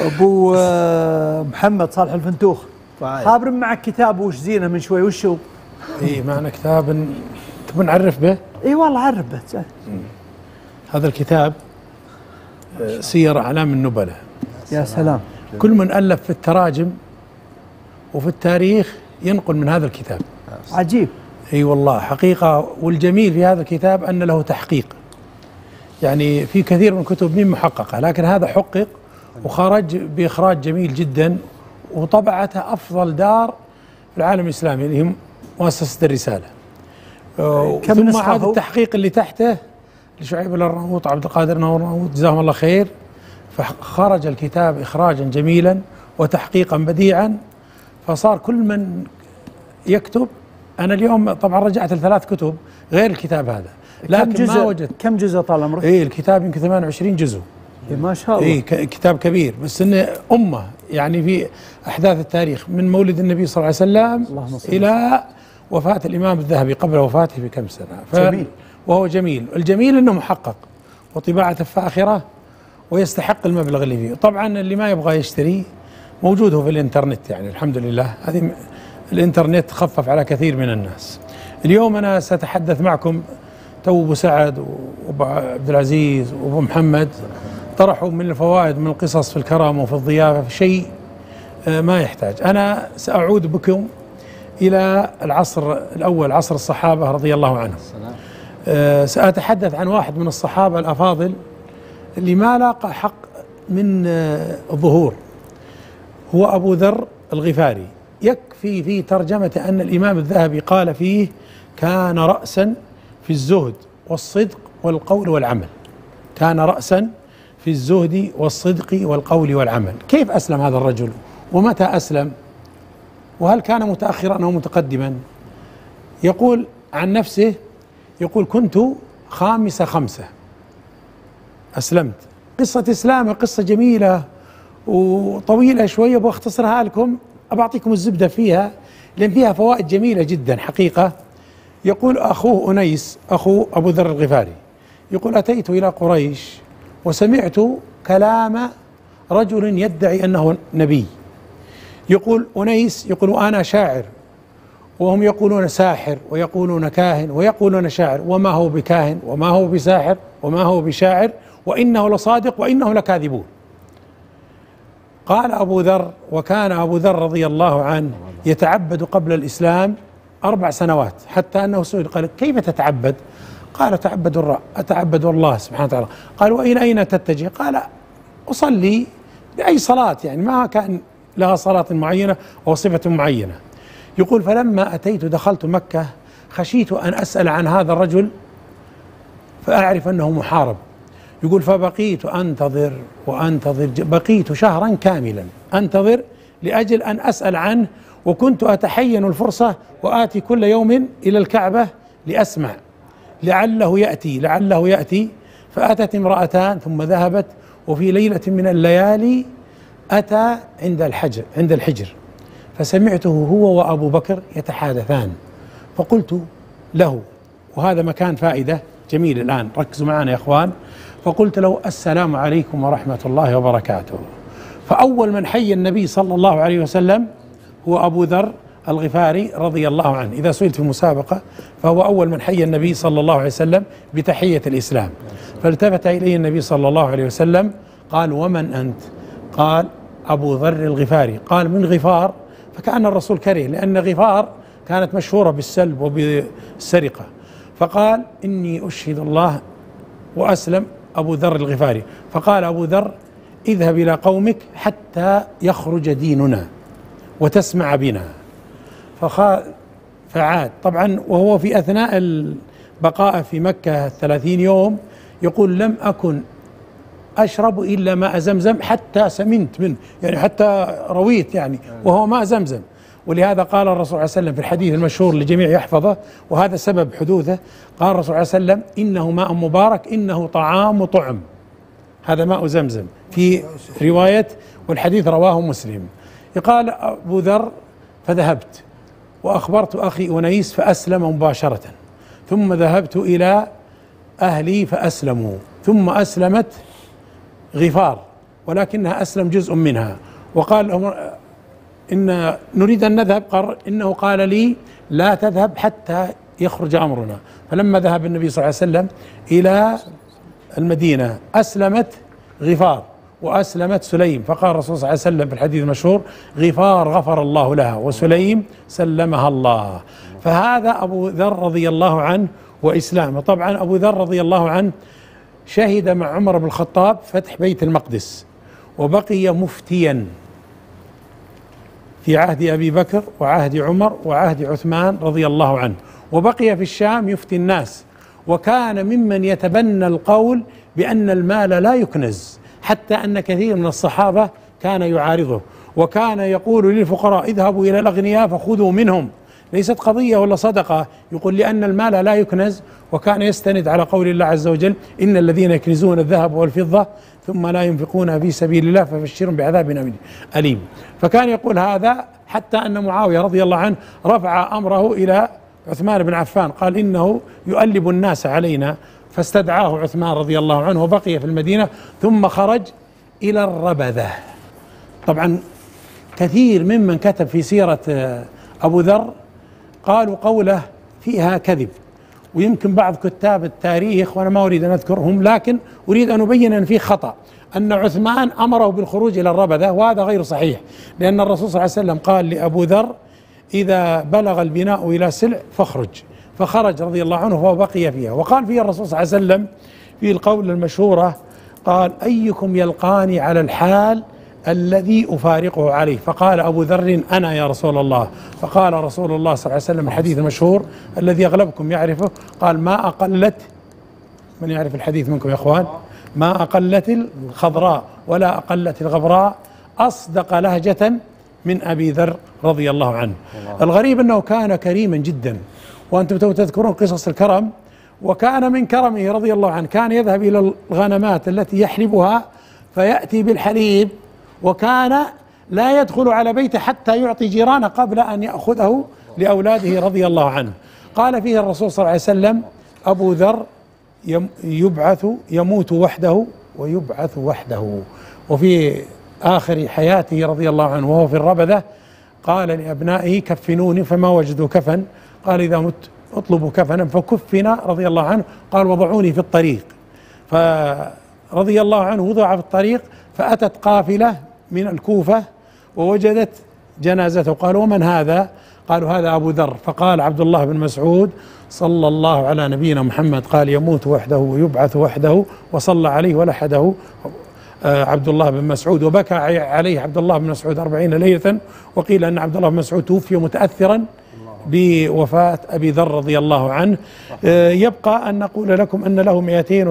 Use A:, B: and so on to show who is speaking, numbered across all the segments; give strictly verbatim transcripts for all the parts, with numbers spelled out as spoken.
A: ابو محمد صالح الفنتوخ، خابر معك كتاب وش زينه من شوي، وش هو؟
B: اي معنا كتاب تبون نعرف به؟
A: اي والله عرف به.
B: هذا الكتاب سير اعلام النبلاء.
A: يا سلام.
B: كل من الف في التراجم وفي التاريخ ينقل من هذا الكتاب.
A: عجيب.
B: اي والله حقيقه. والجميل في هذا الكتاب ان له تحقيق، يعني في كثير من كتب مين محققه، لكن هذا حقق وخرج باخراج جميل جدا، وطبعته افضل دار في العالم الاسلامي اللي هي مؤسسه الرساله. ثم هذا التحقيق اللي تحته لشعيب الارناؤوط، عبد القادر الارناؤوط، جزاهم الله خير. فخرج الكتاب اخراجا جميلا وتحقيقا بديعا، فصار كل من يكتب. انا اليوم طبعا رجعت لثلاث كتب غير الكتاب هذا، لكن ما وجدت.
A: كم جزء طال عمرك؟
B: اي الكتاب يمكن ثمانية وعشرين جزء.
A: إيه ما شاء الله.
B: اي كتاب كبير، بس انه امه يعني في احداث التاريخ من مولد النبي صلى الله عليه وسلم الى وفاه الامام الذهبي قبل وفاته بكم سنه.
A: جميل.
B: وهو جميل. الجميل انه محقق وطباعته فاخره ويستحق المبلغ اللي فيه. طبعا اللي ما يبغى يشتري موجود هو في الانترنت، يعني الحمد لله هذه الانترنت خفف على كثير من الناس. اليوم انا ساتحدث معكم، تو ابو سعد وابو عبد العزيز وابو محمد طرحوا من الفوائد من القصص في الكرم وفي الضيافه في شيء ما يحتاج. انا ساعود بكم الى العصر الاول، عصر الصحابه رضي الله عنهم. أه ساتحدث عن واحد من الصحابه الافاضل اللي ما لاقى حق من الظهور، هو ابو ذر الغفاري. يكفي في ترجمة أن الإمام الذهبي قال فيه: كان رأسا في الزهد والصدق والقول والعمل. كان رأسا في الزهد والصدق والقول والعمل. كيف أسلم هذا الرجل؟ ومتى أسلم؟ وهل كان متأخرا أو متقدما؟ يقول عن نفسه، يقول: كنت خامس خمسة أسلمت. قصة إسلامه قصة جميلة وطويلة شوية، بأختصرها لكم، أبعطيكم الزبدة فيها لأن فيها فوائد جميلة جدا حقيقة. يقول أخوه أنيس، أخو أبو ذر الغفاري، يقول: أتيت إلى قريش وسمعت كلام رجل يدعي أنه نبي. يقول أنيس، يقول: أنا شاعر، وهم يقولون ساحر ويقولون كاهن ويقولون شاعر، وما هو بكاهن وما هو بساحر وما هو بشاعر، وإنه لصادق وإنه لكاذبون. قال أبو ذر، وكان أبو ذر رضي الله عنه يتعبد قبل الإسلام أربع سنوات، حتى أنه سئل قال: كيف تتعبد؟ قال: أتعبد الر... أتعبد الله سبحانه وتعالى. قال: وإلى أين تتجه؟ قال: أصلي بأي صلاة، يعني ما كان لها صلاة معينة أو صفة معينة. يقول: فلما أتيت دخلت مكة خشيت أن أسأل عن هذا الرجل فأعرف أنه محارب. يقول: فبقيت أنتظر وأنتظر، بقيت شهرا كاملا أنتظر لأجل أن أسأل عنه، وكنت أتحين الفرصة وآتي كل يوم إلى الكعبة لأسمع لعله يأتي لعله يأتي. فأتت امرأتان ثم ذهبت، وفي ليلة من الليالي أتى عند الحجر عند الحجر فسمعته هو وأبو بكر يتحادثان، فقلت له، وهذا مكان فائدة جميل الآن، ركزوا معنا يا إخوان. فقلت له: السلام عليكم ورحمة الله وبركاته. فأول من حي النبي صلى الله عليه وسلم هو أبو ذر الغفاري رضي الله عنه. إذا سئلت في مسابقة فهو أول من حي النبي صلى الله عليه وسلم بتحية الإسلام. فالتفت إليه النبي صلى الله عليه وسلم قال: ومن أنت؟ قال: أبو ذر الغفاري. قال: من غفار؟ فكأن الرسول كره، لأن غفار كانت مشهورة بالسلب وبالسرقة. فقال: إني أشهد الله وأسلم أبو ذر الغفاري. فقال أبو ذر: اذهب إلى قومك حتى يخرج ديننا وتسمع بنا. فعاد طبعا، وهو في أثناء البقاء في مكة ثلاثين يوم يقول: لم أكن أشرب إلا ماء زمزم حتى سمنت منه، يعني حتى رويت، يعني وهو ماء زمزم. ولهذا قال الرسول صلى الله عليه وسلم في الحديث المشهور لجميع يحفظه، وهذا سبب حدوثه، قال الرسول صلى الله عليه وسلم: إنه ماء مبارك إنه طعام طعم. هذا ماء زمزم في رواية، والحديث رواه مسلم. قال أبو ذر: فذهبت وأخبرت أخي أنيس فأسلم مباشرة، ثم ذهبت إلى أهلي فأسلموا، ثم أسلمت غفار ولكنها أسلم جزء منها، وقال لهم إن نريد أن نذهب، قال إنه قال لي لا تذهب حتى يخرج أمرنا. فلما ذهب النبي صلى الله عليه وسلم إلى المدينة أسلمت غفار وأسلمت سليم، فقال الرسول صلى الله عليه وسلم في الحديث المشهور: غفار غفر الله لها وسليم سلمها الله. فهذا أبو ذر رضي الله عنه وإسلامه. طبعا أبو ذر رضي الله عنه شهد مع عمر بن الخطاب فتح بيت المقدس، وبقي مفتيا في عهد أبي بكر وعهد عمر وعهد عثمان رضي الله عنه، وبقي في الشام يفتي الناس، وكان ممن يتبنى القول بأن المال لا يكنز، حتى أن كثير من الصحابة كان يعارضه، وكان يقول للفقراء: اذهبوا إلى الأغنياء فخذوا منهم، ليست قضية ولا صدقة، يقول لأن المال لا يكنز. وكان يستند على قول الله عز وجل: إن الذين يكنزون الذهب والفضة ثم لا ينفقونها في سبيل الله فبشرهم بعذاب أليم. فكان يقول هذا، حتى أن معاوية رضي الله عنه رفع أمره إلى عثمان بن عفان، قال: إنه يؤلب الناس علينا، فاستدعاه عثمان رضي الله عنه وبقي في المدينة، ثم خرج إلى الربذة. طبعا كثير ممن كتب في سيرة أبو ذر قالوا قوله فيها كذب، ويمكن بعض كتاب التاريخ، وأنا ما أريد أن أذكرهم، لكن أريد أن أبين أن فيه خطأ، أن عثمان أمره بالخروج إلى الربذة، وهذا غير صحيح، لأن الرسول صلى الله عليه وسلم قال لأبو ذر: إذا بلغ البناء إلى سلع فاخرج، فخرج رضي الله عنه وبقي فيها. وقال فيه الرسول صلى الله عليه وسلم في القول المشهورة، قال: أيكم يلقاني على الحال الذي أفارقه عليه؟ فقال أبو ذر: أنا يا رسول الله. فقال رسول الله صلى الله عليه وسلم الحديث المشهور الذي أغلبكم يعرفه، قال: ما أقلت، من يعرف الحديث منكم يا أخوان؟ ما أقلت الخضراء ولا أقلت الغبراء أصدق لهجة من أبي ذر رضي الله عنه. الله. الغريب أنه كان كريما جدا، وأنتم تذكرون قصص الكرم، وكان من كرمه رضي الله عنه كان يذهب إلى الغنمات التي يحلبها فيأتي بالحليب، وكان لا يدخل على بيته حتى يعطي جيرانه قبل أن يأخذه لأولاده رضي الله عنه. قال فيه الرسول صلى الله عليه وسلم: أبو ذر يبعث يموت وحده ويبعث وحده. وفي آخر حياته رضي الله عنه وهو في الربذة قال لأبنائه: كفنوني، فما وجدوا كفن، قال: إذا مت اطلبوا كفنا، فكفنا رضي الله عنه، قال: وضعوني في الطريق. فرضي الله عنه وضع في الطريق، فأتت قافلة من الكوفة ووجدت جنازته، قالوا: ومن هذا؟ قالوا: هذا أبو ذر. فقال عبد الله بن مسعود صلى الله على نبينا محمد، قال: يموت وحده ويبعث وحده، وصلى عليه ولحده عبد الله بن مسعود، وبكى عليه عبد الله بن مسعود أربعين ليلة. وقيل أن عبد الله بن مسعود توفي متأثرا بوفاة أبي ذر رضي الله عنه. يبقى أن نقول لكم أن له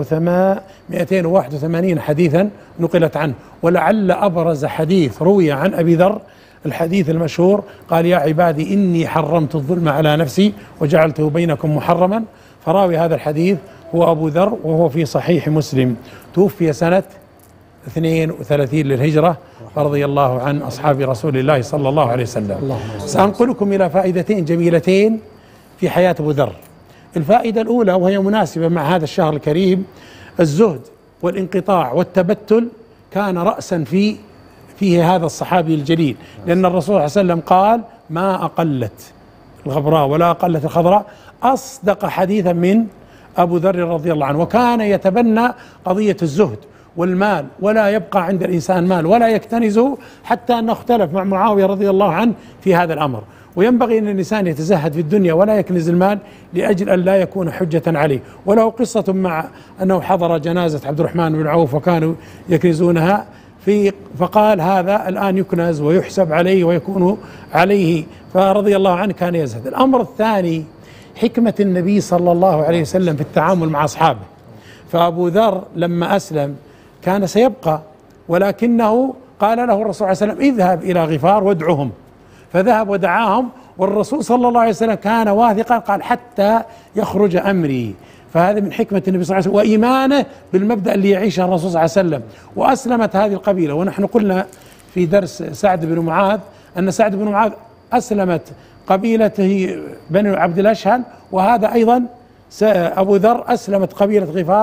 B: مئتين وواحد وثمانين حديثا نقلت عنه، ولعل أبرز حديث روي عن أبي ذر الحديث المشهور، قال: يا عبادي إني حرمت الظلم على نفسي وجعلته بينكم محرما. فراوي هذا الحديث هو أبو ذر، وهو في صحيح مسلم، توفي سنة اثنين وثلاثين للهجرة، رضي الله عن أصحاب رسول الله صلى الله عليه وسلم. سأنقلكم إلى فائدتين جميلتين في حياة أبو ذر. الفائدة الأولى، وهي مناسبة مع هذا الشهر الكريم: الزهد والانقطاع والتبتل كان رأسا في فيه هذا الصحابي الجليل، لأن الرسول صلى الله عليه وسلم قال: ما أقلت الغبراء ولا أقلت الخضراء أصدق حديثا من أبو ذر رضي الله عنه. وكان يتبنى قضية الزهد والمال، ولا يبقى عند الإنسان مال ولا يكتنزه، حتى أنه اختلف مع معاوية رضي الله عنه في هذا الأمر. وينبغي أن الإنسان يتزهد في الدنيا ولا يكنز المال لأجل أن لا يكون حجة عليه. وله قصة مع أنه حضر جنازة عبد الرحمن بن عوف وكانوا يكنزونها، في فقال: هذا الآن يكنز ويحسب عليه ويكون عليه، فرضي الله عنه كان يزهد. الأمر الثاني، حكمة النبي صلى الله عليه وسلم في التعامل مع أصحابه. فأبو ذر لما أسلم كان سيبقى، ولكنه قال له الرسول صلى الله عليه وسلم: اذهب إلى غفار وادعهم. فذهب ودعاهم، والرسول صلى الله عليه وسلم كان واثقا، قال: حتى يخرج أمري. فهذا من حكمة النبي صلى الله عليه وسلم وإيمانه بالمبدأ اللي يعيشه الرسول صلى الله عليه وسلم. وأسلمت هذه القبيلة، ونحن قلنا في درس سعد بن معاذ أن سعد بن معاذ أسلمت قبيلته بني عبد الأشهل، وهذا أيضا أبو ذر أسلمت قبيلة غفار،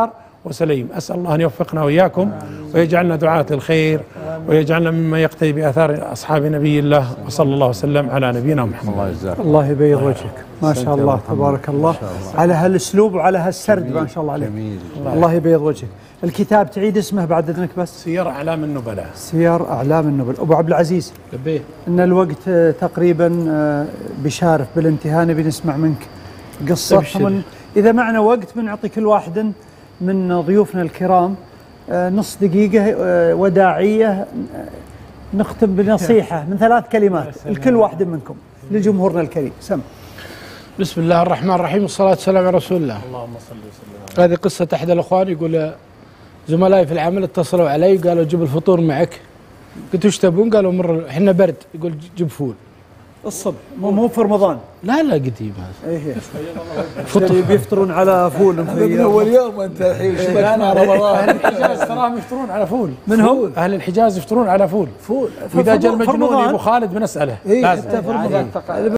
B: وسليم. أسأل الله أن يوفقنا وإياكم ويجعلنا دعاة للخير ويجعلنا مما يقتدي بآثار أصحاب نبي الله، وصلى الله وسلم على نبينا محمد.
A: الله يجزاك الله يبيض وجهك، ما شاء الله تبارك الله على هالاسلوب وعلى هالسرد، ما شاء الله عليك. الله يبيض وجهك. الكتاب تعيد اسمه بعد اذنك بس؟
B: سير أعلام النبلاء.
A: سير أعلام النبلاء. أبو عبد العزيز،
C: لبيه.
A: إن الوقت تقريبا بشارف بالانتهاء، نبي نسمع منك قصة. من إذا معنا وقت بنعطي كل واحد من ضيوفنا الكرام نص دقيقة وداعية، نختم بنصيحة من ثلاث كلمات لكل واحد منكم لجمهورنا الكريم. سم.
C: بسم الله الرحمن الرحيم، والصلاة والسلام على رسول الله. اللهم صل وسلم. هذه قصة أحد الأخوان يقول زملائي في العمل اتصلوا علي قالوا جيب الفطور معك. قلت وش تبون؟ قالوا مر احنا برد. يقول جيب فول
A: الصبح، مو مو في رمضان.
C: لا لا قديم هذا.
A: ايه فطور بيفطرون على فول
D: من اول يوم انت الحين شبكنا رمضان.
B: أهل الحجاز تراهم يفطرون على فول.
A: من هو؟
B: أهل الحجاز يفطرون على فول.
A: فول.
B: وإذا جاء المجنون أبو خالد بنسأله.
D: اي
B: لازم.
D: حتى في رمضان.